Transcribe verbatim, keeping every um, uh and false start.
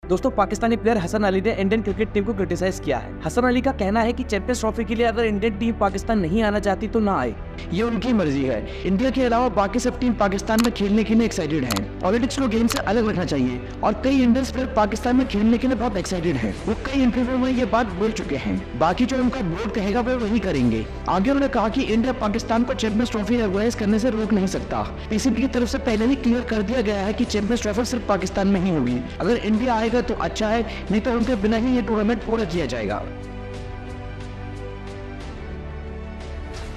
दोस्तों, पाकिस्तानी प्लेयर हसन अली ने Indian cricket team को क्रिटिसाइज किया है। हसन अली का कहना है कि चैंपियंस ट्रॉफी के लिए अगर इंडियन टीम पाकिस्तान नहीं आना चाहती तो ना आए, ये उनकी मर्जी है। इंडिया के अलावा बाकी सब टीम पाकिस्तान में खेलने के लिए एक्साइटेड हैं। पॉलिटिक्स को गेम से अलग रखना चाहिए और कई इंडियन प्लेयर पाकिस्तान में खेलने के लिए बहुत एक्साइटेड हैं। वो कई इंटरव्यू में ये बात बोल चुके हैं। बाकी जो उनका बोर्ड कहेगा वे वही करेंगे। आगे उन्होंने कहा कि इंडिया पाकिस्तान को चैंपियंस ट्रॉफी ऑर्गेनाइज करने से रोक नहीं सकता। पीसीबी की तरफ से पहले ही क्लियर कर दिया गया है कि चैंपियंस ट्रॉफी सिर्फ पाकिस्तान में ही होगी। अगर इंडिया आएगा तो अच्छा है, नहीं तो उनके बिना ही ये टूर्नामेंट पूरा किया जाएगा।